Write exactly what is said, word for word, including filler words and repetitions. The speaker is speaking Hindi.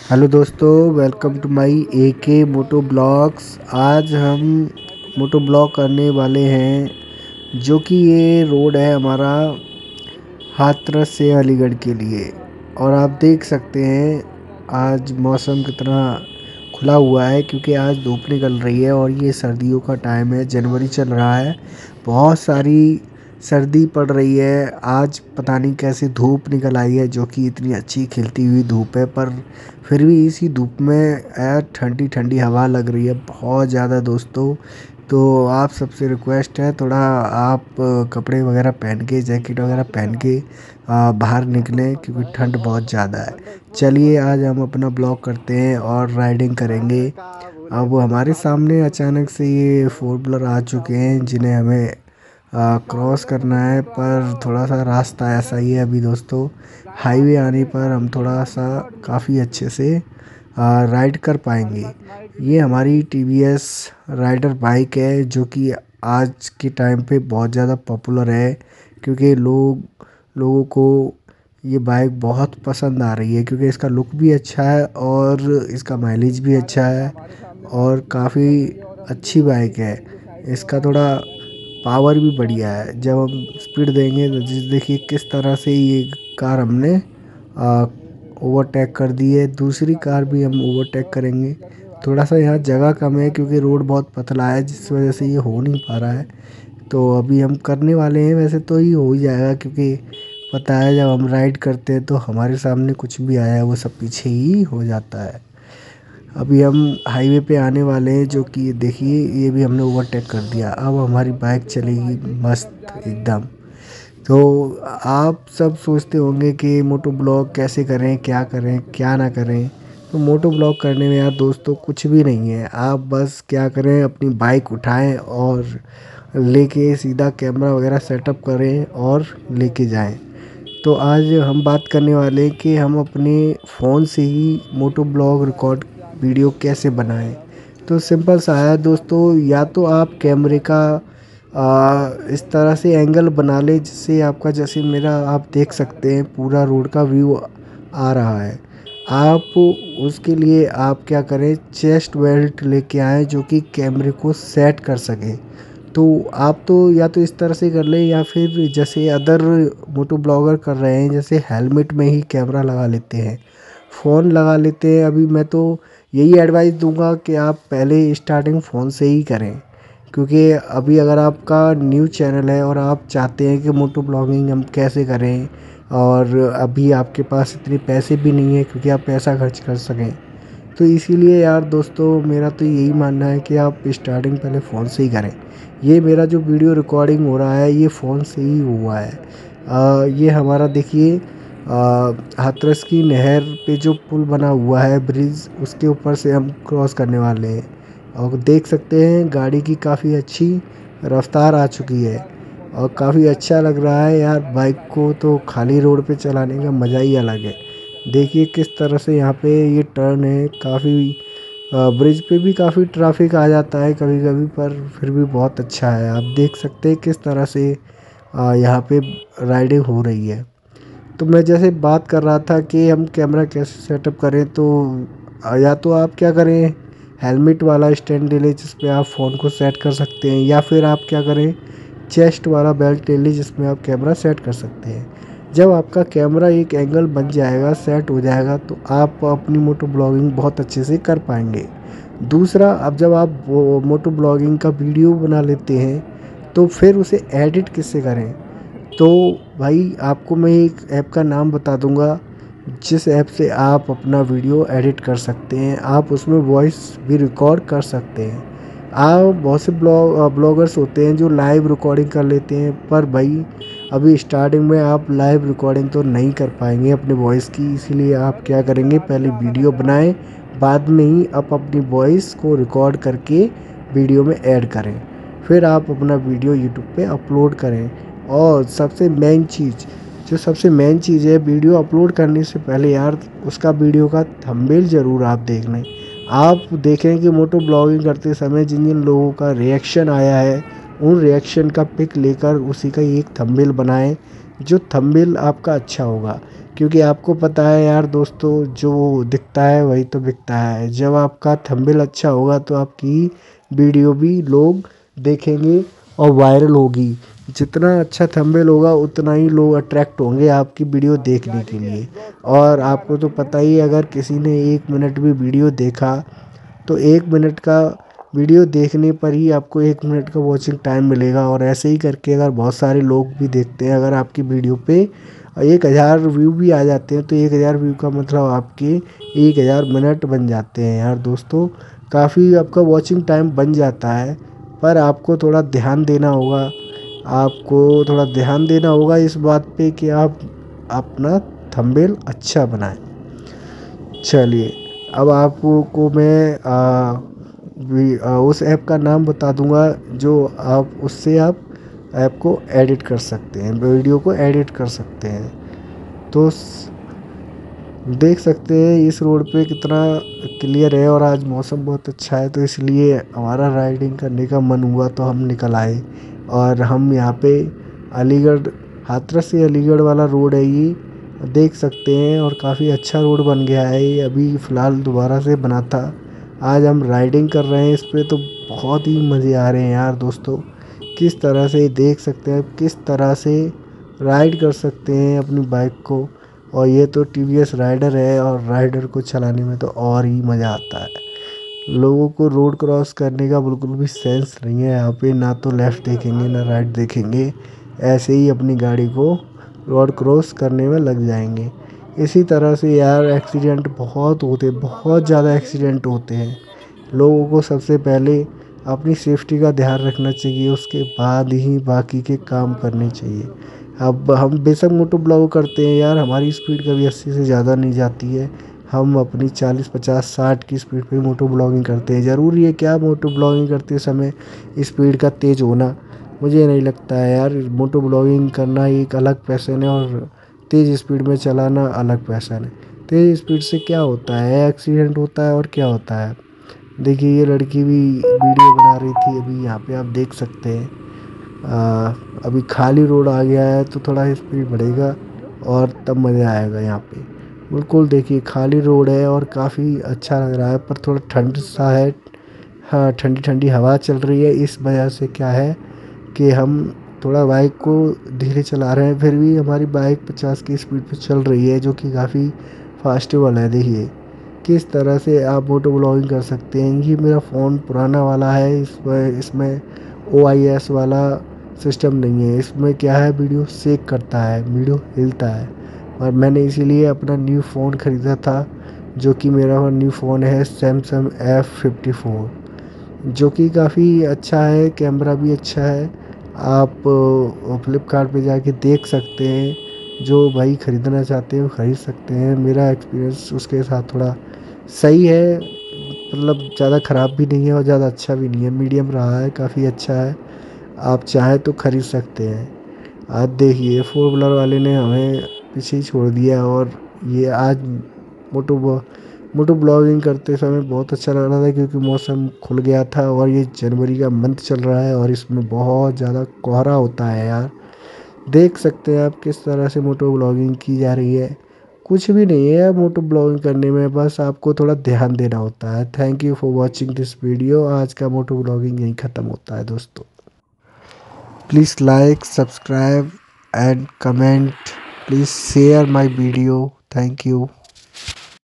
हेलो दोस्तों, वेलकम टू माय ए के मोटो ब्लॉग्स। आज हम मोटो ब्लॉग करने वाले हैं, जो कि ये रोड है हमारा हाथरस से अलीगढ़ के लिए। और आप देख सकते हैं आज मौसम कितना खुला हुआ है, क्योंकि आज धूप निकल रही है और ये सर्दियों का टाइम है, जनवरी चल रहा है। बहुत सारी सर्दी पड़ रही है। आज पता नहीं कैसे धूप निकल आई है, जो कि इतनी अच्छी खिलती हुई धूप है, पर फिर भी इसी धूप में यार ठंडी ठंडी हवा लग रही है बहुत ज़्यादा दोस्तों। तो आप सबसे रिक्वेस्ट है, थोड़ा आप कपड़े वगैरह पहन के, जैकेट वगैरह पहन के आ, बाहर निकलें, क्योंकि ठंड बहुत ज़्यादा है। चलिए आज हम अपना ब्लॉग करते हैं और राइडिंग करेंगे। अब हमारे सामने अचानक से ये फोर व्हीलर आ चुके हैं, जिन्हें हमें क्रॉस करना है, पर थोड़ा सा रास्ता ऐसा ही है अभी दोस्तों। हाईवे आने पर हम थोड़ा सा काफ़ी अच्छे से राइड कर पाएंगे। ये हमारी T V S Raider bike है, जो कि आज के टाइम पे बहुत ज़्यादा पॉपुलर है, क्योंकि लोग लोगों को ये बाइक बहुत पसंद आ रही है, क्योंकि इसका लुक भी अच्छा है और इसका माइलेज भी अच्छा है और काफ़ी अच्छी बाइक है। इसका थोड़ा पावर भी बढ़िया है। जब हम स्पीड देंगे तो जिस देखिए किस तरह से ये कार हमने ओवरटेक कर दी है। दूसरी कार भी हम ओवरटेक करेंगे। थोड़ा सा यहाँ जगह कम है, क्योंकि रोड बहुत पतला है, जिस वजह से ये हो नहीं पा रहा है। तो अभी हम करने वाले हैं, वैसे तो ये हो ही जाएगा, क्योंकि पता है जब हम राइड करते हैं तो हमारे सामने कुछ भी आया है वो सब पीछे ही हो जाता है। अभी हम हाईवे पे आने वाले हैं, जो कि देखिए ये भी हमने ओवरटेक कर दिया। अब हमारी बाइक चलेगी मस्त एकदम। तो आप सब सोचते होंगे कि मोटो ब्लॉग कैसे करें, क्या करें क्या ना करें। तो मोटो ब्लॉग करने में यार दोस्तों कुछ भी नहीं है। आप बस क्या करें, अपनी बाइक उठाएं और लेके सीधा कैमरा वगैरह सेटअप करें और लेके जाएं। तो आज हम बात करने वाले हैं कि हम अपने फ़ोन से ही मोटो ब्लॉग रिकॉर्ड वीडियो कैसे बनाएं। तो सिंपल सा है दोस्तों, या तो आप कैमरे का आ, इस तरह से एंगल बना ले, जिससे आपका, जैसे मेरा आप देख सकते हैं पूरा रोड का व्यू आ रहा है। आप उसके लिए आप क्या करें, चेस्ट बेल्ट लेके आएँ, जो कि कैमरे को सेट कर सके। तो आप तो या तो इस तरह से कर लें, या फिर जैसे अदर मोटो ब्लॉगर कर रहे हैं, जैसे हेलमेट में ही कैमरा लगा लेते हैं, फ़ोन लगा लेते हैं। अभी मैं तो यही एडवाइस दूंगा कि आप पहले स्टार्टिंग फ़ोन से ही करें, क्योंकि अभी अगर आपका न्यू चैनल है और आप चाहते हैं कि मोटो ब्लॉगिंग हम कैसे करें, और अभी आपके पास इतने पैसे भी नहीं है क्योंकि आप पैसा खर्च कर सकें, तो इसीलिए यार दोस्तों मेरा तो यही मानना है कि आप स्टार्टिंग पहले फ़ोन से ही करें। ये मेरा जो वीडियो रिकॉर्डिंग हो रहा है ये फ़ोन से ही हुआ है। आ, ये हमारा देखिए हाथरस की नहर पे जो पुल बना हुआ है, ब्रिज, उसके ऊपर से हम क्रॉस करने वाले हैं। और देख सकते हैं गाड़ी की काफ़ी अच्छी रफ्तार आ चुकी है और काफ़ी अच्छा लग रहा है यार। बाइक को तो खाली रोड पे चलाने का मज़ा ही अलग है। देखिए किस तरह से यहाँ पे ये टर्न है, काफ़ी ब्रिज पे भी काफ़ी ट्रैफिक आ जाता है कभी कभी, पर फिर भी बहुत अच्छा है। आप देख सकते हैं किस तरह से आ, यहाँ पे राइडिंग हो रही है। तो मैं जैसे बात कर रहा था कि हम कैमरा कैसे सेटअप करें, तो आ, या तो आप क्या करें, हेलमेट वाला स्टैंड ले लें जिस पे आप फ़ोन को सेट कर सकते हैं, या फिर आप क्या करें, चेस्ट वाला बेल्ट ले लें जिसमें आप कैमरा सेट कर सकते हैं। जब आपका कैमरा एक एंगल बन जाएगा, सेट हो जाएगा, तो आप अपनी मोटो ब्लॉगिंग बहुत अच्छे से कर पाएंगे। दूसरा, अब जब आप वो मोटो ब्लॉगिंग का वीडियो बना लेते हैं, तो फिर उसे एडिट किससे करें। तो भाई आपको मैं एक ऐप का नाम बता दूंगा, जिस ऐप से आप अपना वीडियो एडिट कर सकते हैं। आप उसमें वॉइस भी रिकॉर्ड कर सकते हैं। आप बहुत से ब्लॉग ब्लॉगर्स होते हैं जो लाइव रिकॉर्डिंग कर लेते हैं, पर भाई अभी स्टार्टिंग में आप लाइव रिकॉर्डिंग तो नहीं कर पाएंगे अपने वॉइस की। इसीलिए आप क्या करेंगे, पहले वीडियो बनाएं, बाद में ही आप अपनी वॉइस को रिकॉर्ड करके वीडियो में ऐड करें। फिर आप अपना वीडियो यूट्यूब पे अपलोड करें। और सबसे मेन चीज़, जो सबसे मेन चीज़ है, वीडियो अपलोड करने से पहले यार उसका वीडियो का थंबनेल ज़रूर आप देख लें। आप देखें कि मोटो ब्लॉगिंग करते समय जिन जिन लोगों का रिएक्शन आया है, उन रिएक्शन का पिक लेकर उसी का एक थंबनेल बनाएं, जो थंबनेल आपका अच्छा होगा। क्योंकि आपको पता है यार दोस्तों, जो दिखता है वही तो बिकता है। जब आपका थंबनेल अच्छा होगा तो आपकी वीडियो भी लोग देखेंगे और वायरल होगी। जितना अच्छा थंबनेल होगा उतना ही लोग अट्रैक्ट होंगे आपकी वीडियो देखने के लिए। और आपको तो पता ही है, अगर किसी ने एक मिनट भी वीडियो देखा तो एक मिनट का वीडियो देखने पर ही आपको एक मिनट का वॉचिंग टाइम मिलेगा। और ऐसे ही करके अगर बहुत सारे लोग भी देखते हैं, अगर आपकी वीडियो पे एक हज़ार व्यू भी आ जाते हैं तो एक हज़ार व्यू का मतलब आपके एक हज़ार मिनट बन जाते हैं यार दोस्तों। काफ़ी आपका वॉचिंग टाइम बन जाता है, पर आपको थोड़ा ध्यान देना होगा। आपको थोड़ा ध्यान देना होगा इस बात पे कि आप अपना थंबनेल अच्छा बनाएं। चलिए, अब आपको मैं आ, भी, आ, उस ऐप का नाम बता दूंगा जो आप उससे आप ऐप को एडिट कर सकते हैं, वीडियो को एडिट कर सकते हैं। तो स- देख सकते हैं इस रोड पे कितना क्लियर है और आज मौसम बहुत अच्छा है, तो इसलिए हमारा राइडिंग करने का मन हुआ तो हम निकल आए। और हम यहाँ पे अलीगढ़, हाथरस से अलीगढ़ वाला रोड है ये, देख सकते हैं। और काफ़ी अच्छा रोड बन गया है ये, अभी फ़िलहाल दोबारा से बना था। आज हम राइडिंग कर रहे हैं इस पे, तो बहुत ही मज़े आ रहे हैं यार दोस्तों। किस तरह से देख सकते हैं, किस तरह से राइड कर सकते हैं अपनी बाइक को। और ये तो टी वी एस राइडर है, और राइडर को चलाने में तो और ही मज़ा आता है। लोगों को रोड क्रॉस करने का बिल्कुल भी सेंस नहीं है यहाँ पे, ना तो लेफ़्ट देखेंगे ना राइट देखेंगे, ऐसे ही अपनी गाड़ी को रोड क्रॉस करने में लग जाएंगे। इसी तरह से यार एक्सीडेंट बहुत होते, बहुत ज़्यादा एक्सीडेंट होते हैं। लोगों को सबसे पहले अपनी सेफ्टी का ध्यान रखना चाहिए, उसके बाद ही बाकी के काम करने चाहिए। अब हम बेशक मोटो ब्लॉग करते हैं यार, हमारी स्पीड कभी अस्सी से ज़्यादा नहीं जाती है। हम अपनी चालीस पचास साठ की स्पीड पे मोटो ब्लॉगिंग करते हैं। ज़रूरी है क्या मोटो ब्लॉगिंग करते समय स्पीड का तेज़ होना? मुझे नहीं लगता है यार। मोटो ब्लॉगिंग करना एक अलग पैशन है और तेज़ स्पीड में चलाना अलग पैशन है। तेज़ स्पीड से क्या होता है? एक्सीडेंट होता है और क्या होता है। देखिए ये लड़की भी वीडियो बना रही थी अभी, यहाँ पे आप देख सकते हैं। आ, अभी खाली रोड आ गया है तो थोड़ा स्पीड बढ़ेगा और तब मज़ा आएगा यहाँ पे। बिल्कुल देखिए खाली रोड है और काफ़ी अच्छा लग रहा है, पर थोड़ा ठंड सा है। हाँ, ठंडी ठंडी हवा चल रही है, इस वजह से क्या है कि हम थोड़ा बाइक को धीरे चला रहे हैं, फिर भी हमारी बाइक पचास की स्पीड पे चल रही है, जो कि काफ़ी फास्टेबल है। देखिए किस तरह से आप मोटो ब्लॉगिंग कर सकते हैं। ये मेरा फ़ोन पुराना वाला है, इसमें इसमें ओ आई एस वाला सिस्टम नहीं है। इसमें क्या है, वीडियो शेक करता है, वीडियो हिलता है। और मैंने इसीलिए अपना न्यू फ़ोन ख़रीदा था, जो कि मेरा न्यू फ़ोन है सैमसंग एफ फिफ्टी फोर, जो कि काफ़ी अच्छा है, कैमरा भी अच्छा है। आप फ्लिपकार्ट पे जाके देख सकते हैं, जो भाई ख़रीदना चाहते हैं वो ख़रीद सकते हैं। मेरा एक्सपीरियंस उसके साथ थोड़ा सही है, मतलब ज़्यादा ख़राब भी नहीं है और ज़्यादा अच्छा भी नहीं है, मीडियम रहा है, काफ़ी अच्छा है। आप चाहें तो ख़रीद सकते हैं। आज देखिए फोर व्हीलर वाले ने हमें पीछे ही छोड़ दिया। और ये आज मोटो मोटो ब्लॉगिंग करते समय बहुत अच्छा लग रहा था, क्योंकि मौसम खुल गया था और ये जनवरी का मंथ चल रहा है और इसमें बहुत ज़्यादा कोहरा होता है यार। देख सकते हैं आप किस तरह से मोटो ब्लॉगिंग की जा रही है। कुछ भी नहीं है मोटो ब्लॉगिंग करने में, बस आपको थोड़ा ध्यान देना होता है। Thank you for watching this video. आज का मोटो ब्लॉगिंग यहीं ख़त्म होता है दोस्तों। Please like, subscribe and comment. Please share my video. Thank you.